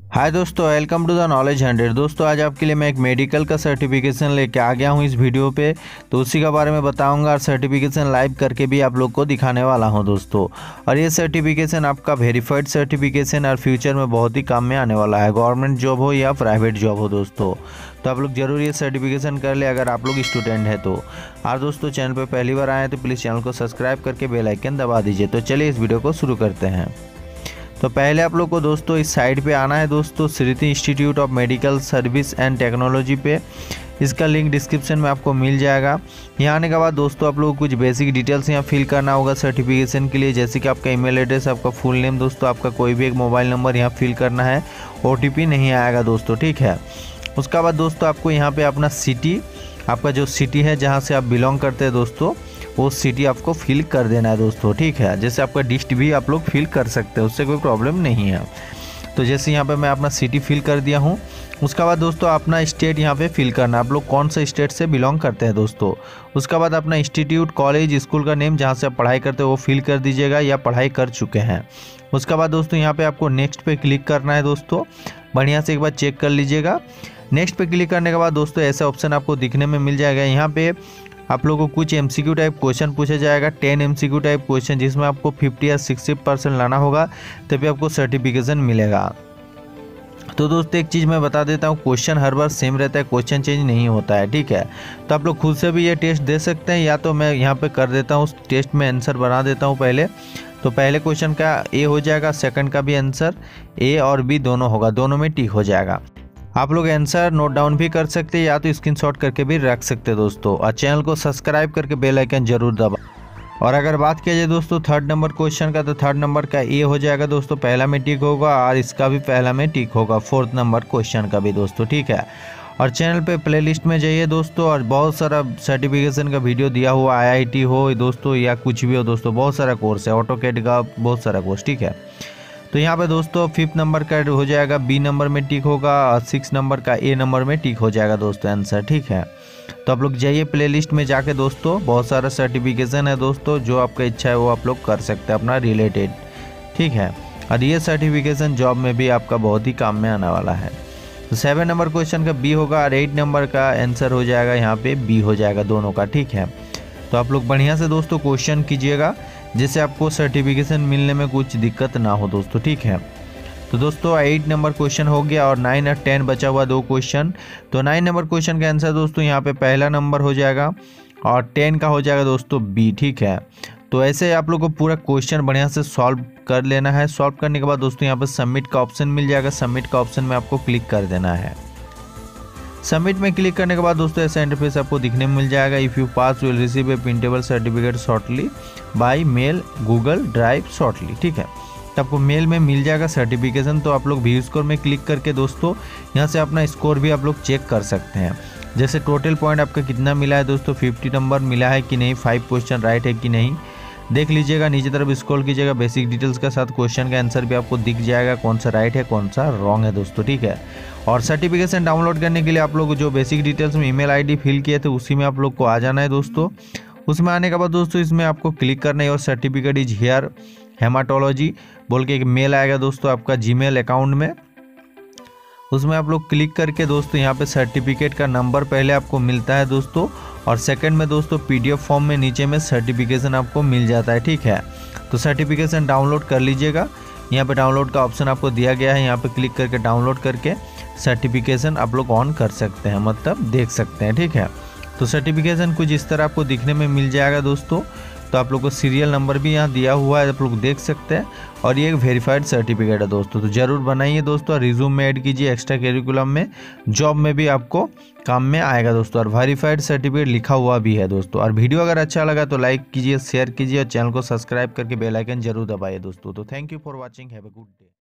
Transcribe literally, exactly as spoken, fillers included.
हाय दोस्तों, welcome to the knowledge hundred. दोस्तों आज आपके लिए मैं एक मेडिकल का सर्टिफिकेशन लेके आ गया हूँ इस वीडियो पे। तो उसी के बारे में बताऊंगा और सर्टिफिकेशन लाइव करके भी आप लोग को दिखाने वाला हूँ दोस्तों। और ये सर्टिफिकेशन आपका वेरीफाइड सर्टिफिकेशन और फ्यूचर में बहुत ही काम में आने वाला है, गवर्नमेंट जॉब हो या प्राइवेट जॉब हो दोस्तों। तो आप लोग जरूर ये सर्टिफिकेशन कर ले अगर आप लोग स्टूडेंट है तो। और दोस्तों चैनल पर पहली बार आए तो प्लीज़ चैनल को सब्सक्राइब करके बेल आइकन दबा दीजिए। तो चलिए इस वीडियो को शुरू करते हैं। तो पहले आप लोग को दोस्तों इस साइट पे आना है दोस्तों, Smriti institute of medical service and technology पे। इसका लिंक डिस्क्रिप्शन में आपको मिल जाएगा। यहाँ आने के बाद दोस्तों आप लोग को कुछ बेसिक डिटेल्स यहाँ फिल करना होगा सर्टिफिकेशन के लिए, जैसे कि आपका ईमेल एड्रेस, आपका फुल नेम दोस्तों, आपका कोई भी एक मोबाइल नंबर यहाँ फिल करना है। ओटीपी नहीं आएगा दोस्तों, ठीक है। उसके बाद दोस्तों आपको यहाँ पे अपना सिटी, आपका जो सिटी है जहाँ से आप बिलोंग करते हैं दोस्तों, वो सिटी आपको फिल कर देना है दोस्तों, ठीक है। जैसे आपका डिस्ट्रिक्ट भी आप लोग फिल कर सकते हैं, उससे कोई प्रॉब्लम नहीं है। तो जैसे यहाँ पे मैं अपना सिटी फिल कर दिया हूँ। उसके बाद दोस्तों अपना स्टेट यहाँ पे फिल करना है, आप लोग कौन सा स्टेट से बिलोंग करते हैं दोस्तों। उसके बाद अपना इंस्टीट्यूट, कॉलेज, स्कूल का नेम जहाँ से आप पढ़ाई करते हो वो फिल कर दीजिएगा या पढ़ाई कर चुके हैं। उसके बाद दोस्तों यहाँ पे आपको नेक्स्ट पे क्लिक करना है दोस्तों, बढ़िया से एक बार चेक कर लीजिएगा। नेक्स्ट पे क्लिक करने के बाद दोस्तों ऐसा ऑप्शन आपको दिखने में मिल जाएगा। यहाँ पे आप लोगों को कुछ एमसीक्यू टाइप क्वेश्चन पूछा जाएगा, टेन एमसीक्यू टाइप क्वेश्चन, जिसमें आपको फिफ्टी या सिक्सटी परसेंट लाना होगा तभी आपको सर्टिफिकेशन मिलेगा। तो दोस्तों एक चीज़ मैं बता देता हूँ, क्वेश्चन हर बार सेम रहता है, क्वेश्चन चेंज नहीं होता है, ठीक है। तो आप लोग खुद से भी ये टेस्ट दे सकते हैं, या तो मैं यहाँ पे कर देता हूँ, उस टेस्ट में आंसर बना देता हूँ पहले। तो पहले क्वेश्चन का ए हो जाएगा, सेकंड का भी आंसर ए और बी दोनों होगा, दोनों में टिक हो जाएगा। आप लोग आंसर नोट डाउन भी कर सकते हैं या तो स्क्रीनशॉट करके भी रख सकते हैं दोस्तों। और चैनल को सब्सक्राइब करके बेल आइकन जरूर दबा। और अगर बात किया जाए दोस्तों थर्ड नंबर क्वेश्चन का, तो थर्ड नंबर का ए हो जाएगा दोस्तों, पहला में टिक होगा, और इसका भी पहला में टिक होगा, फोर्थ नंबर क्वेश्चन का भी दोस्तों, ठीक है। और चैनल पे प्लेलिस्ट में जाइए दोस्तों, और बहुत सारा सर्टिफिकेशन का वीडियो दिया हुआ, आईआईटी हो दोस्तों या कुछ भी हो दोस्तों, बहुत सारा कोर्स है, ऑटोकैड का बहुत सारा कोर्स, ठीक है। तो यहाँ पे दोस्तों फिफ्थ नंबर का हो जाएगा, बी नंबर में टिक होगा, और सिक्स नंबर का ए नंबर में टिक हो जाएगा दोस्तों आंसर, ठीक है। तो आप लोग जाइए प्लेलिस्ट में जाके दोस्तों, बहुत सारा सर्टिफिकेशन है दोस्तों, जो आपका इच्छा है वो आप लोग कर सकते हैं अपना रिलेटेड, ठीक है। और ये सर्टिफिकेशन जॉब में भी आपका बहुत ही काम में आने वाला है। तो सेवन नंबर क्वेश्चन का बी होगा, और एट नंबर का आंसर हो जाएगा यहाँ पे बी हो जाएगा दोनों का, ठीक है। तो आप लोग बढ़िया से दोस्तों क्वेश्चन कीजिएगा, जिससे आपको सर्टिफिकेशन मिलने में कुछ दिक्कत ना हो दोस्तों, ठीक है। तो दोस्तों एट नंबर क्वेश्चन हो गया, और नाइन और टेन बचा हुआ दो क्वेश्चन। तो नाइन नंबर क्वेश्चन का आंसर दोस्तों यहाँ पे पहला नंबर हो जाएगा, और टेन का हो जाएगा दोस्तों बी, ठीक है। तो ऐसे आप लोग को पूरा क्वेश्चन बढ़िया से सॉल्व कर लेना है। सॉल्व करने के बाद दोस्तों यहाँ पर सबमिट का ऑप्शन मिल जाएगा, सबमिट का ऑप्शन में आपको क्लिक कर देना है। सबमिट में क्लिक करने के बाद दोस्तों ऐसा इंटरफेस आपको दिखने में मिल जाएगा। If you pass will receive a printable certificate shortly by mail Google drive shortly, ठीक है। तो आपको मेल में मिल जाएगा सर्टिफिकेशन। तो आप लोग व्यू स्कोर में क्लिक करके दोस्तों यहाँ से अपना स्कोर भी आप लोग चेक कर सकते हैं, जैसे टोटल पॉइंट आपका कितना मिला है दोस्तों, फिफ्टी नंबर मिला है कि नहीं, फाइव क्वेश्चन राइट है कि नहीं, देख लीजिएगा। नीचे तरफ स्क्रॉल कीजिएगा, बेसिक डिटेल्स के साथ क्वेश्चन का आंसर भी आपको दिख जाएगा, कौन सा राइट है कौन सा रॉन्ग है दोस्तों, ठीक है। और सर्टिफिकेशन डाउनलोड करने के लिए आप लोग जो बेसिक डिटेल्स में ईमेल आईडी फिल किए थे उसी में आप लोग को आ जाना है दोस्तों। उसमें आने के बाद दोस्तों इसमें आपको क्लिक करना है, और सर्टिफिकेट इज हियर हेमाटोलॉजी बोल के एक मेल आएगा दोस्तों आपका जीमेल अकाउंट में। उसमें आप लोग क्लिक करके दोस्तों यहाँ पे सर्टिफिकेट का नंबर पहले आपको मिलता है दोस्तों, और सेकंड में दोस्तों पीडीएफ फॉर्म में नीचे में सर्टिफिकेशन आपको मिल जाता है, ठीक है। तो सर्टिफिकेशन डाउनलोड कर लीजिएगा, यहाँ पे डाउनलोड का ऑप्शन आपको दिया गया है, यहाँ पे क्लिक करके डाउनलोड करके सर्टिफिकेशन आप लोग ऑन कर सकते हैं, मतलब देख सकते हैं, ठीक है। तो सर्टिफिकेशन कुछ इस तरह आपको दिखने में मिल जाएगा दोस्तों। तो आप लोग को सीरियल नंबर भी यहाँ दिया हुआ है, आप लोग देख सकते हैं, और ये एक वेरीफाइड सर्टिफिकेट है दोस्तों। तो जरूर बनाइए दोस्तों, और रिज्यूम में ऐड कीजिए, एक्स्ट्रा करिकुलम में, जॉब में भी आपको काम में आएगा दोस्तों। और वेरीफाइड सर्टिफिकेट लिखा हुआ भी है दोस्तों। और वीडियो अगर अच्छा लगा तो लाइक कीजिए, शेयर कीजिए, और चैनल को सब्सक्राइब करके बेल आइकन जरूर दबाइए दोस्तों। तो thank you for watching, have a good day.